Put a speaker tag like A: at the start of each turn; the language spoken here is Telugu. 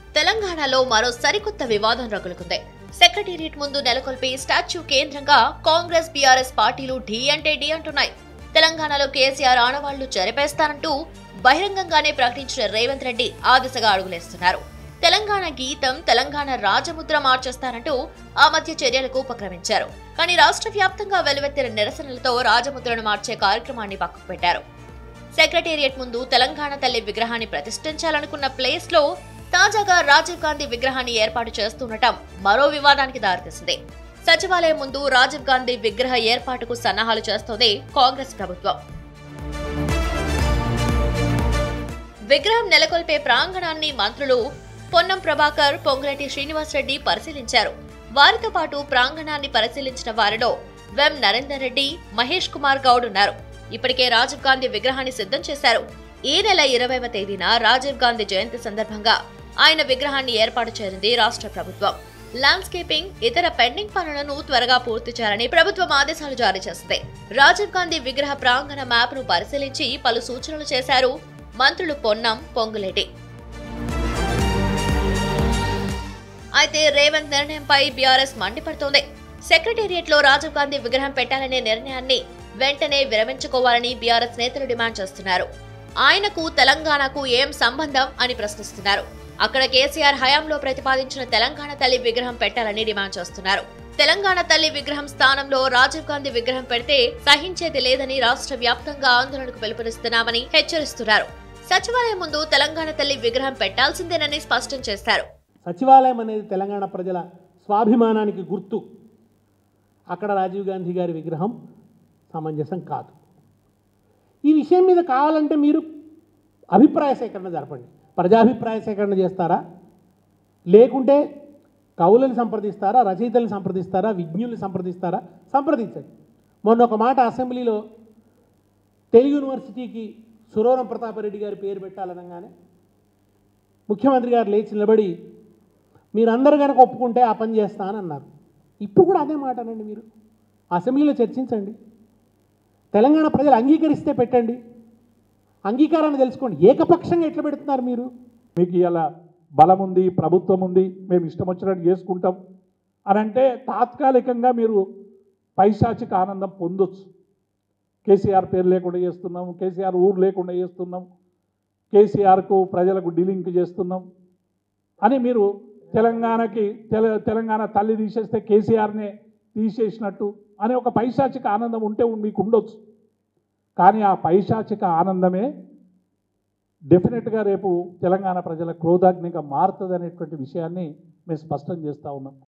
A: తెలంగాణలో మరో సరికొత్త వివాదం రగులుకుంది. సెక్రటేరియట్ ముందు నెలకొల్పే స్టాచ్యూ కేంద్రంగా కాంగ్రెస్ బీఆర్ఎస్ పార్టీలు ఢీ అంటే ఢీ అంటున్నాయి. తెలంగాణలో కేసీఆర్ ఆనవాళ్లు చెరిపేస్తానంటూ బహిరంగంగానే ప్రకటించిన రేవంత్ రెడ్డి ఆ దిశగా అడుగులేస్తున్నారు. తెలంగాణ గీతం, తెలంగాణ రాజముద్ర మార్చేస్తానంటూ ఆ మధ్య చర్యలకు ఉపక్రమించారు. కానీ రాష్ట్ర వ్యాప్తంగా వెలువెత్తిన నిరసనలతో రాజముద్రను మార్చే కార్యక్రమాన్ని పక్కకు పెట్టారు. సెక్రటేరియట్ ముందు తెలంగాణ తల్లి విగ్రహాన్ని ప్రతిష్ఠించాలనుకున్న ప్లేస్ లో తాజాగా రాజీవ్ గాంధీ విగ్రహాన్ని ఏర్పాటు చేస్తుండటం మరో వివాదానికి దారితీసింది. సచివాలయం ముందు రాజీవ్ గాంధీ విగ్రహ ఏర్పాటుకు సన్నాహాలు చేస్తోంది కాంగ్రెస్ ప్రభుత్వం. విగ్రహం నెలకొల్పే ప్రాంగణాన్ని మంత్రులు పొన్నం ప్రభాకర్, పొంగులేటి శ్రీనివాసరెడ్డి పరిశీలించారు. వారితో పాటు ప్రాంగణాన్ని పరిశీలించిన వారిలో వెం నరేందర్ రెడ్డి, మహేష్ కుమార్ గౌడ్ ఉన్నారు. ఇప్పటికే రాజీవ్ గాంధీ విగ్రహాన్ని సిద్ధం చేశారు. ఈ నెల 20వ తేదీన రాజీవ్ గాంధీ జయంతి సందర్భంగా ఆయన విగ్రహాన్ని ఏర్పాటు చేసింది రాష్ట్ర ప్రభుత్వం. ల్యాండ్స్కేపింగ్, ఇతర పెండింగ్ పనులను త్వరగా పూర్తి చేయాలని ప్రభుత్వం ఆదేశాలు జారీ చేసింది. రాజీవ్ గాంధీ విగ్రహ ప్రాంగణ మ్యాప్ ను పరిశీలించి పలు సూచనలు చేశారు మంత్రులు పొన్నం, పొంగులేటి. అయితే రేవంత్ నిర్ణయంపై బీఆర్ఎస్ మండిపడుతోంది. సెక్రటేరియట్ లో రాజీవ్ గాంధీ విగ్రహం పెట్టాలనే నిర్ణయాన్ని వెంటనే విరమించుకోవాలని బీఆర్ఎస్ నేతలు డిమాండ్ చేస్తున్నారు. ఆయనకు తెలంగాణకు ఏం సంబంధం అని ప్రశ్నిస్తున్నారు. అక్కడ కేసీఆర్ హయాంలో ప్రతిపాదించిన తెలంగాణ తల్లి విగ్రహం పెట్టాలని డిమాండ్ చేస్తున్నారు. తెలంగాణ తల్లి విగ్రహం స్థానంలో రాజీవ్ గాంధీ విగ్రహం పెడితే సహించేది లేదని రాష్ట్ర వ్యాప్తంగా ఆందోళనకు పిలుపునిస్తున్నామని హెచ్చరిస్తున్నారు. సచివాలయం ముందు తెలంగాణ తల్లి విగ్రహం పెట్టాల్సిందేనని స్పష్టం చేశారు.
B: సచివాలయం అనేది తెలంగాణ ప్రజల స్వాభిమానానికి గుర్తు. అక్కడ రాజీవ్ గాంధీ గారి విగ్రహం సమంజసం కాదు. ఈ విషయం మీద కావాలంటే మీరు అభిప్రాయ సేకరణ జరపండి. ప్రజాభిప్రాయ సేకరణ చేస్తారా, లేకుంటే కవులను సంప్రదిస్తారా, రచయితలను సంప్రదిస్తారా, విజ్ఞుల్ని సంప్రదిస్తారా? సంప్రదించండి. మొన్న ఒక మాట అసెంబ్లీలో తెలుగు యూనివర్సిటీకి సురవరం ప్రతాపరెడ్డి గారి పేరు పెట్టాలనగానే ముఖ్యమంత్రి గారు లేచి నిలబడి మీరందరూ కనుక ఒప్పుకుంటే ఆ పని చేస్తానన్నారు. ఇప్పుడు కూడా అదే మాట అనండి. మీరు అసెంబ్లీలో చర్చించండి. తెలంగాణ ప్రజలు అంగీకరిస్తే పెట్టండి. అంగీకారాన్ని తెలుసుకోండి. ఏకపక్షంగా ఎట్లా పెడుతున్నారు మీరు?
C: మీకు ఇలా బలం ఉంది, ప్రభుత్వం ఉంది, మేము ఇష్టం వచ్చినట్టు చేసుకుంటాం అని అంటే తాత్కాలికంగా మీరు పైశాచిక ఆనందం పొందొచ్చు. కేసీఆర్ పేరు లేకుండా చేస్తున్నాం, కేసీఆర్ ఊరు లేకుండా చేస్తున్నాం, కేసీఆర్కు ప్రజలకు డీలింక్ చేస్తున్నాం అని మీరు తెలంగాణ తల్లి తీసేస్తే కేసీఆర్నే తీసేసినట్టు అనే ఒక పైశాచిక ఆనందం ఉంటే మీకు ఉండొచ్చు. కానీ ఆ పైశాచిక ఆనందమే డెఫినెట్గా రేపు తెలంగాణ ప్రజల క్రోధాగ్నిగా మారుతుంది అనేటువంటి విషయాన్ని మేము స్పష్టం చేస్తూ ఉన్నాం.